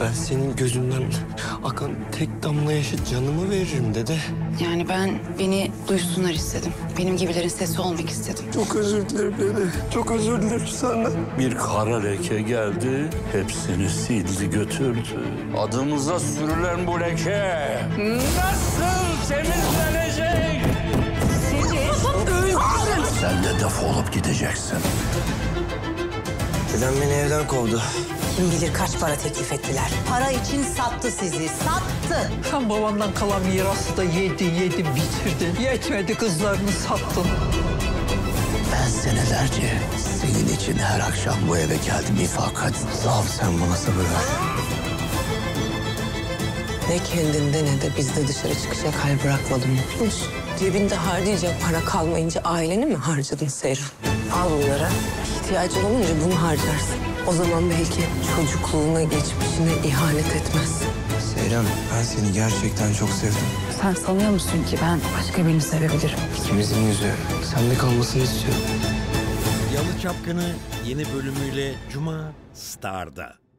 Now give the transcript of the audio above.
Ben senin gözünden akan tek damla yaşı canımı veririm dede. Yani beni duysunlar istedim. Benim gibilerin sesi olmak istedim. Çok özür dilerim dede. Çok özür dilerim senden. Bir kara leke geldi, hepsini sildi götürdü. Adımıza sürülen bu leke nasıl temizlenecek? Sen de defolup gideceksin. Dedem beni evden kovdu. Kim bilir kaç para teklif ettiler. Para için sattı sizi, sattı. Sen babamdan kalan mirası da yedi bitirdin. Yetmedi kızlarını sattın. Ben senelerce senin için her akşam bu eve geldim fakat Allah'ım sen bana sabır ver. Ne kendinde ne de bizde dışarı çıkacak hal bırakmadın mutlu musun? Cebinde harcayacak para kalmayınca aileni mi harcadın Seyran? Al bunları. İhtiyacın olunca bunu harcarsın. O zaman belki çocukluğuna, geçmişine ihanet etmezsin. Seyran, ben seni gerçekten çok sevdim. Sen sanıyor musun ki ben başka birini sevebilirim? İkimizin yüzü sende kalmasını istiyorum. Yalı Çapkını yeni bölümüyle Cuma Star'da.